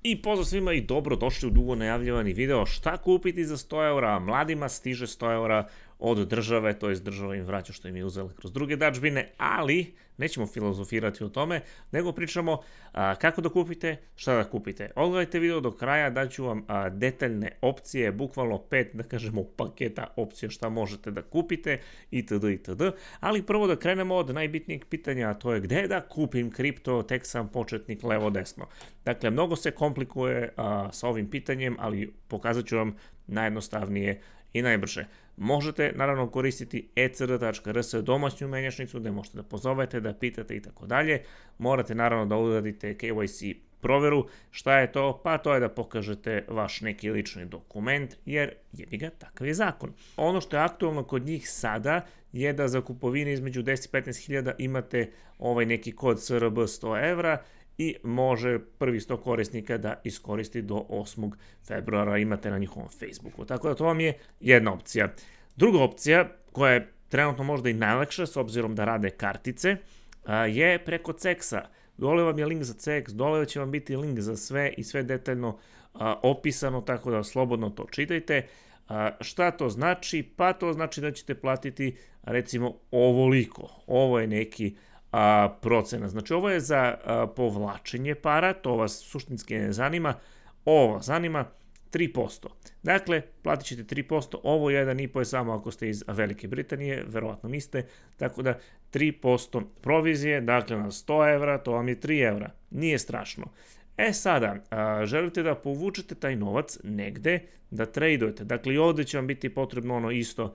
I pozdrav svima i dobrodošli u dugo najavljivani video šta kupiti za 100 eura, mladima stiže 100 eura od države, to jest država im vraća što im je uzela kroz druge dažbine, ali nećemo filozofirati o tome, nego pričamo kako da kupite, šta da kupite. Odgledajte video do kraja, daću vam detaljne opcije, bukvalno 5, da kažemo, paketa opcija šta možete da kupite itd. itd. Ali prvo da krenemo od najbitnijeg pitanja, a to je gde da kupim kripto, tek sam početnik levo-desno. Dakle, mnogo se komplikuje sa ovim pitanjem, ali pokazat ću vam najjednostavnije i najbrže. Možete naravno koristiti ecr.rs domaću menjačnicu gde možete da pozovete, da pitate i tako dalje. Morate naravno da uradite KYC proveru. Šta je to? Pa to je da pokažete vaš neki lični dokument, jer jebi ga, takav je zakon. Ono što je aktualno kod njih sada je da za kupovine između 10 i 15 hiljada imate ovaj neki kod SRB 100 evra i može prvi 100 korisnika da iskoristi do 8. februara, imate na njihovom Facebooku. Tako da to vam je jedna opcija. Druga opcija, koja je trenutno možda i najlakša s obzirom da rade kartice, je preko CEX-a. Dole vam je link za CEX, dole će vam biti link za sve i sve detaljno opisano, tako da slobodno to čitajte. Šta to znači? Pa to znači da ćete platiti recimo ovoliko. Ovo je neki procena. Znači ovo je za povlačenje para, to vas suštinski ne zanima, ovo vas zanima 3%. Dakle, platit ćete 3%, ovo 1,5% je samo ako ste iz Velike Britanije, verovatno niste, tako da 3% provizije, dakle na 100 evra, to vam je 3 evra, nije strašno. E sada, želite da povučete taj novac negde, da tradujete, dakle i ovde će vam biti potrebno ono isto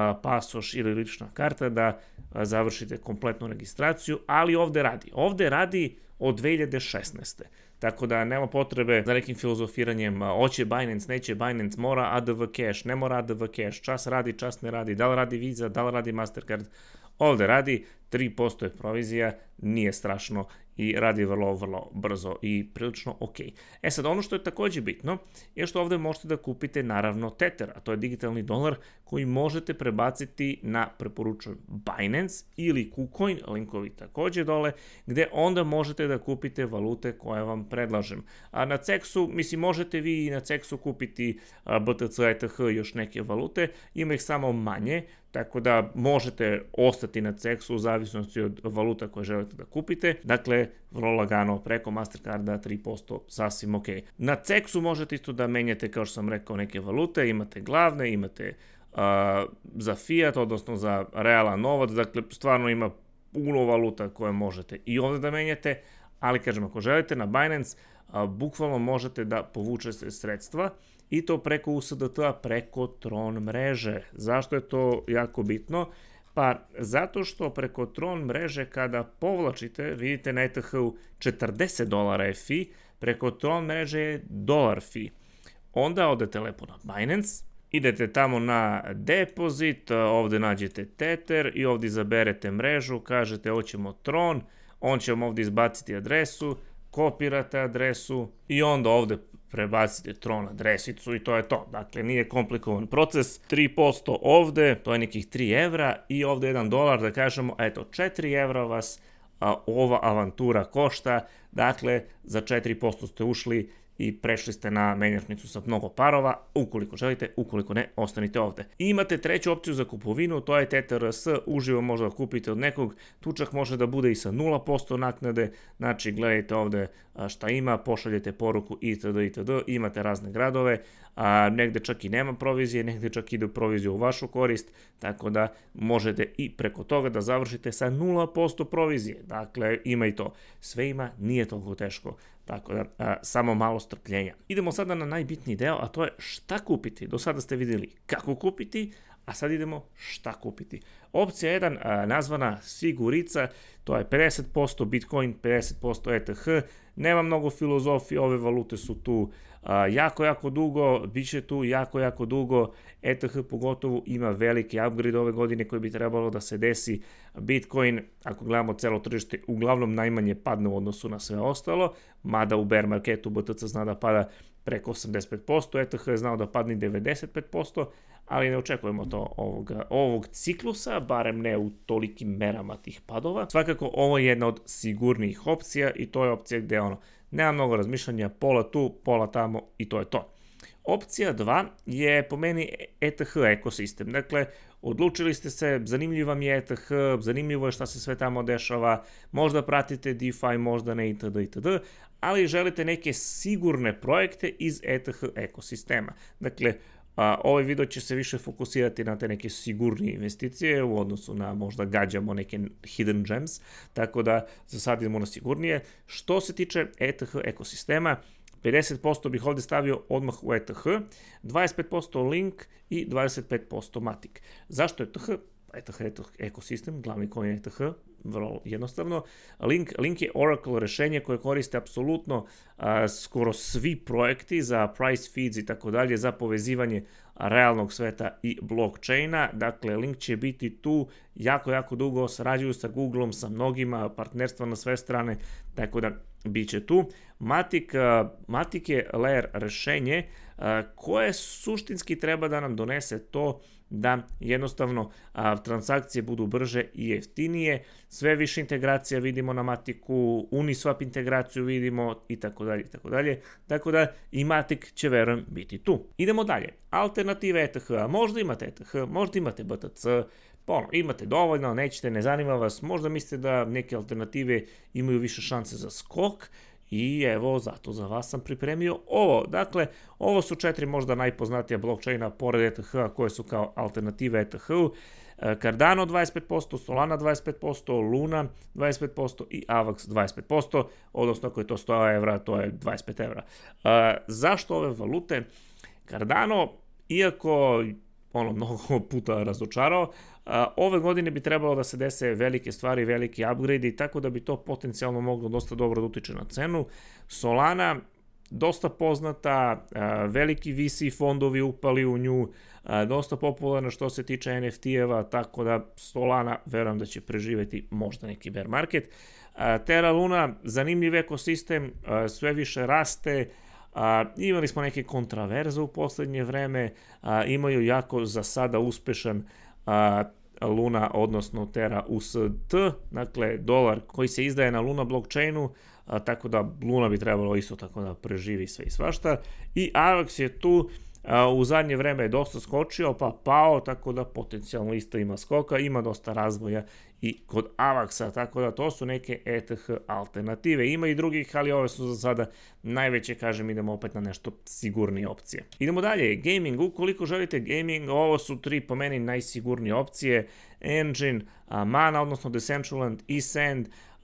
pasoš ili lična karta da završite kompletnu registraciju, ali ovde radi od 2016. Tako da nema potrebe za nekim filozofiranjem, hoće Binance, neće Binance, mora ADV cash, ne mora ADV cash, čas radi, čas ne radi, da li radi Visa, da li radi Mastercard, ovde radi, 3% je provizija, nije strašno i radi vrlo, vrlo brzo i prilično ok. E sad, ono što je takođe bitno je što ovde možete da kupite naravno Tether, a to je digitalni dolar koji možete prebaciti na, preporučujem, Binance ili KuCoin, linkovi takođe dole, gde onda možete da kupite valute koje vam predlažem. A na CEX-u, mislim, možete vi i na CEX-u kupiti BTC, ETH i još neke valute, ima ih samo manje, tako da možete ostati na CEX-u u zavisnosti od valuta koje želite da kupite. Dakle, vrlo lagano preko Mastercarda 3% sasvim ok. Na CEX-u možete isto da menjate, kao što sam rekao, neke valute, imate glavne, imate za fiat, odnosno za realan novac, dakle stvarno ima puno valuta koje možete i ovde da menjate, ali kažem, ako želite na Binance, bukvalno možete da povučete sredstva i to preko USDT-a, preko Tron mreže. Zašto je to jako bitno? Pa zato što preko Tron mreže kada povlačite, vidite na ETH-u $40 je fee, preko Tron mreže je $1 fee. Onda odete lepo na Binance, idete tamo na depozit, ovde nađete Tether i ovde izaberete mrežu, kažete hoćemo Tron, on će vam ovde izbaciti adresu, kopirate adresu i onda ovde prebacite Tron adresicu i to je to. Dakle, nije komplikovan proces. 3% ovde, to je nekih 3 evra i ovde $1, da kažemo, eto, 4 evra vas ova avantura košta. Dakle, za 4% ste ušli i prešli ste na menjačnicu sa mnogo parova, ukoliko želite, ukoliko ne, ostanite ovde. I imate treću opciju za kupovinu, to je TTRS, uživo možda da kupite od nekog, tu čak može da bude i sa 0% naknade, znači gledajte ovde šta ima, pošaljete poruku itd. Imate razne gradove, negde čak i nema provizije, negde čak ide proviziju u vašu korist, tako da možete i preko toga da završite sa 0% provizije, dakle ima i to. Sve ima, nije toliko teško. Tako da, samo malo strpljenja. Idemo sada na najbitniji deo, a to je šta kupiti. Do sada ste vidjeli kako kupiti, a sad idemo šta kupiti. Opcija 1, nazvana Sigurica, to je 50% Bitcoin, 50% ETH. Nema mnogo filozofije, ove valute su tu jako dugo, bit će tu jako dugo. ETH pogotovo ima veliki upgrade ove godine koji bi trebalo da se desi. Bitcoin, ako gledamo celo tržište, uglavnom najmanje padne u odnosu na sve ostalo, mada u bear marketu BTC zna da pada preko 85%, ETH je znao da padne 95%, ali ne očekujemo to ovog ciklusa, barem ne u tolikim merama tih padova. Svakako, ovo je jedna od sigurnijih opcija i to je opcija gde nema mnogo razmišljanja, pola tu, pola tamo i to je to. Opcija 2 je po meni ETH ekosistem. Dakle, odlučili ste se, zanimljiv vam je ETH, zanimljivo je šta se sve tamo dešava, možda pratite DeFi, možda ne itd. Ali želite neke sigurne projekte iz ETH ekosistema. Dakle, ovaj video će se više fokusirati na te neke sigurnije investicije u odnosu na možda gađamo neke hidden gems, tako da za sad idemo na sigurnije. Što se tiče ETH ekosistema, 50% bih ovdje stavio odmah u ETH, 25% Link i 25% Matic. Zašto ETH? ETH je ekosistem, glavni coin ETH, vrlo jednostavno. Link je Oracle rešenje koje koriste apsolutno skoro svi projekti za price feeds i tako dalje, za povezivanje realnog sveta i blockchaina. Dakle, Link će biti tu jako dugo, sarađuju sa Googleom, sa mnogima, partnerstva na sve strane, tako da bit će tu. Matic je layer rešenje koje suštinski treba da nam donese to da jednostavno transakcije budu brže i jeftinije, sve više integracija vidimo na Maticu, Uniswap integraciju vidimo i tako dalje, tako da i Matic će verujem biti tu. Idemo dalje, alternative ETH-a, možda imate ETH, možda imate BTC, imate dovoljno, nećete, ne zanima vas, možda mislite da neke alternative imaju više šanse za skok, i evo, zato za vas sam pripremio ovo. Dakle, ovo su 4 možda najpoznatija blockchaina pored ETH-a koje su kao alternative ETH-u. Cardano 25%, Solana 25%, Luna 25% i Avax 25%, odnosno ako je to 100 evra, to je 25 evra. Zašto ove valute? Cardano, iako mnogo puta razočarao, ove godine bi trebalo da se dese velike stvari, veliki upgrade, tako da bi to potencijalno moglo dosta dobro da utiče na cenu. Solana, dosta poznata, veliki VC fondovi upali u nju, dosta popularna što se tiče NFT-eva, tako da Solana verujem da će preživeti možda neki bear market. Terra Luna, zanimljiv ekosistem, sve više raste, imali smo neke kontraverze u poslednje vreme, imaju jako za sada uspešan Luna, odnosno Terra UST, dakle dolar koji se izdaje na Luna blockchainu, tako da Luna bi trebalo isto tako da preživi sve i svašta. I Avax je tu, u zadnje vreme je dosta skočio pa pao, tako da potencijalno isto ima skoka, ima dosta razvoja i kod Avaxa, tako da to su neke ETH alternative. Ima i drugih, ali ove su za sada najveće, kažem, idemo opet na nešto sigurnije opcije. Idemo dalje, gaming, ukoliko želite gaming, ovo su 3 po meni najsigurnije opcije, Engine, Mana, odnosno Decentraland i Sand.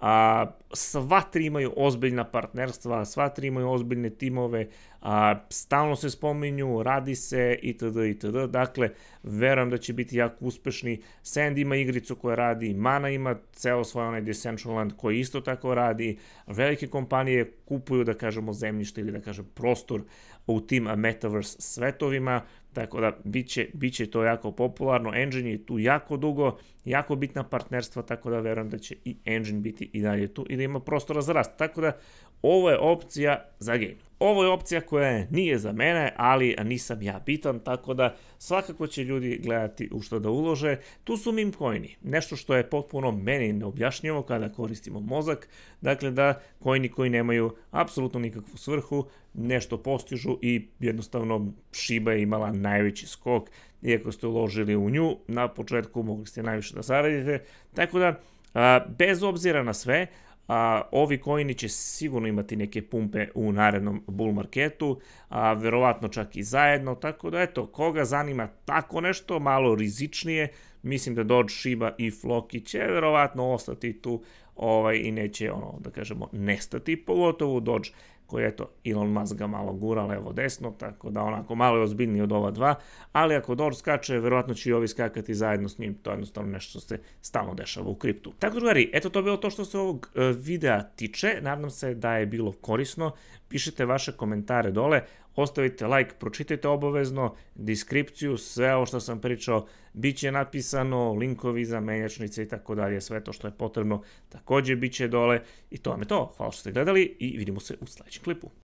Sva 3 imaju ozbiljna partnerstva, sva 3 imaju ozbiljne timove, stalno se spominju, radi se itd. Dakle, verujem da će biti jako uspešni. Sand ima igricu koja radi, Mana ima ceo svoj onaj Decentraland koji isto tako radi, velike kompanije kupuju, da kažemo, zemljište ili da kažem prostor u tim metaverse svetovima, tako da bit će to jako popularno. Engine je tu jako dugo, jako bitna partnerstva, tako da verujem da će i Engine biti i dalje tu i da ima prostora za rast. Tako da ovo je opcija za game. Ovo je opcija koja nije za mene, ali nisam ja bitan, tako da svakako će ljudi gledati u što da ulože. Tu su meme coini, nešto što je potpuno meni neobjašnjivo kada koristimo mozak, dakle da coini koji nemaju apsolutno nikakvu svrhu, nešto postižu i jednostavno Shiba je imala najveći skok, iako ste uložili u nju, na početku mogli ste najviše da zaradite, tako da bez obzira na sve, ovi coini će sigurno imati neke pumpe u narednom bull marketu, verovatno čak i zajedno, tako da eto, koga zanima tako nešto, malo rizičnije, mislim da Doge, Shiba i Floki će verovatno ostati tu i neće, da kažemo, nestati, pogotovo Doge koji je Elon Musk ga malo gura levo desno, tako da onako malo je ozbiljniji od ova dva, ali ako Doge skače, verovatno će i ovi skakati zajedno s njim, to je jednostavno nešto što se stalno dešava u kriptu. Tako drugari, eto to je bilo to što se ovog videa tiče, nadam se da je bilo korisno, pišite vaše komentare dole, ostavite like, pročitajte obavezno, deskripciju, sve ovo što sam pričao, bit će napisano, linkovi za menjačnice i tako dalje, sve to što je potrebno također bit će dole i to vam je to. Hvala što ste gledali i vidimo se u sledećem klipu.